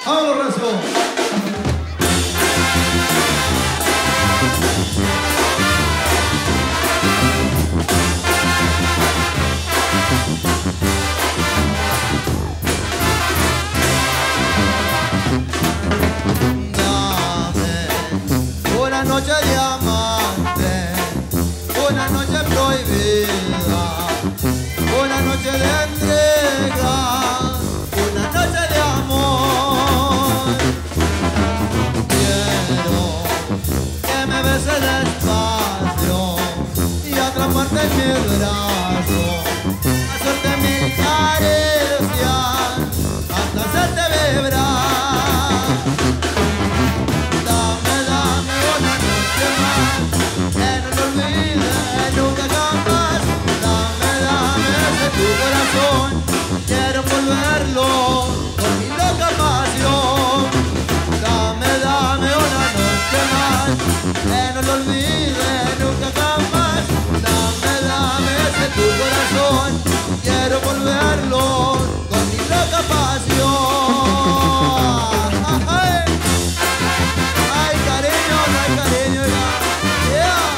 ¡Vámonos, Recio! Una noche de amante, una noche prohibida, una noche de entrega, una noche de amor. Quiero que me beses despacio y atraparte en mi brazo, hacerte mil caricias hasta hacerte vibrar. Quiero volverlo con mi loca pasión. Dame una noche más, que no lo olvide nunca jamás. Dame ese tu corazón. Quiero volverlo con mi loca pasión. Ay, cariño, yeah.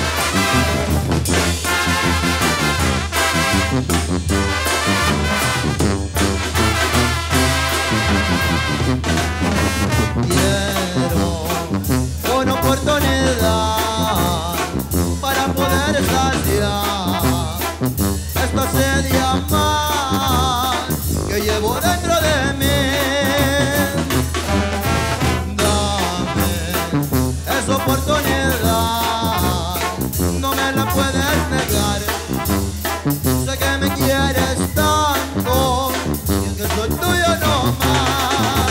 Quiero una oportunidad para poder saciar esta sed de amar que llevo dentro de mí. Dame esa oportunidad, no me la puedes negar. Sé que me quieres tanto y es que soy tuyo nomás.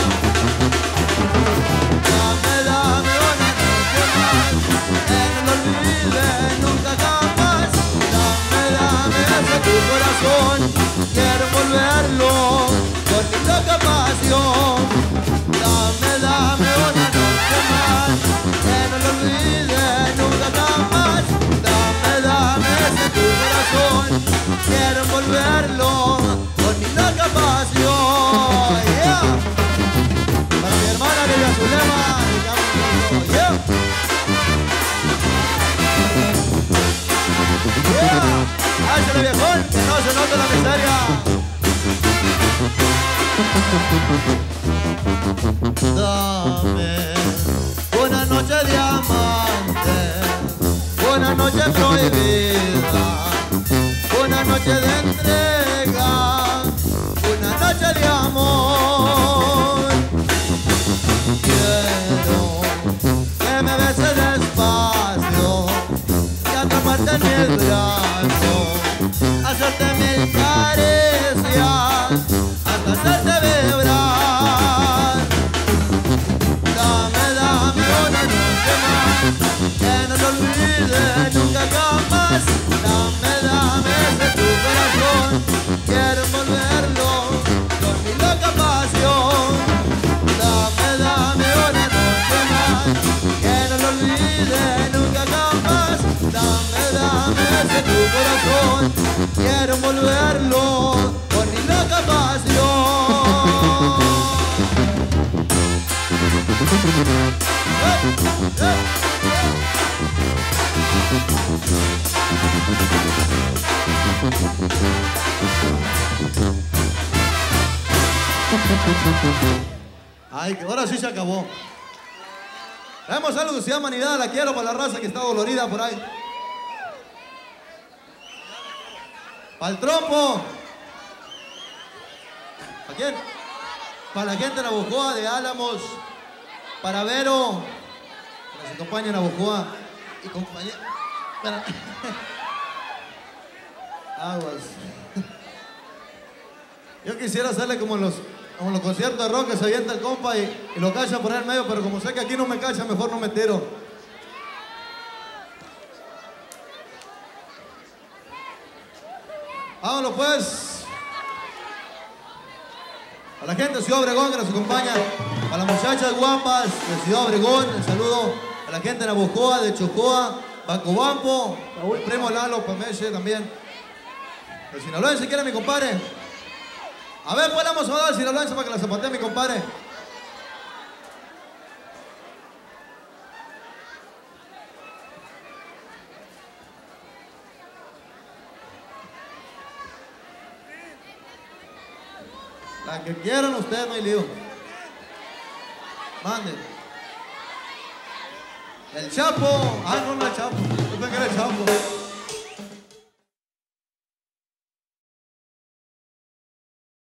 Dame una noche más, que no lo olvide nunca jamás. Dame ese tu corazón, quiero volverlo con mi loca pasión. Dame una noche más, que no lo olvide nunca jamás. Dame ese tu corazón, quiero volverlo con mi loca pasión. Yeah. Para mi hermana Lidia Zulema, yeah. Yeah. Hágale, viejón, que no se note la miseria. Dame una noche de amante, una noche prohibida, una noche de entrega, una noche de amor. Quiero que me beses despacio y atraparte en mi brazo, hacerte mil caricias hasta hacerte vibrar. Dame una noche más, que no lo olvide nunca jamás. Dame ese tu corazón, quiero envolverlo con mi loca pasión. Dame una noche más, que no lo olvide nunca jamás. Dame ese tu corazón, quiero envolverlo con mi loca pasión. Ay, que ahora sí se acabó. Traemos algo que se llama Humanidad, la quiero para la raza que está dolorida por ahí. Para el trompo. ¿Para quién? Para la gente de Navojoa, de Álamos. Para Vero, para su compañera Navojoa y compañera. Aguas. Yo quisiera hacerle como en los conciertos de rock que se avienta el compa y lo cacha por ahí en medio, pero como sé que aquí no me cacha, mejor no me tiro. Vámonos pues. A la gente de Ciudad Obregón que nos acompaña, a las muchachas guapas de Ciudad Obregón, el saludo a la gente de Navojoa, de Chocoa, Bacobampo, Primo Lalo, Pameche también. El sinaloense si quiere mi compadre. A ver, pues vamos a dar el sinaloense para que la zapatee mi compadre. La que quieran ustedes, no hay lío. Mande. El Chapo. Ah, no, no el Chapo. Yo pensé que era el Chapo.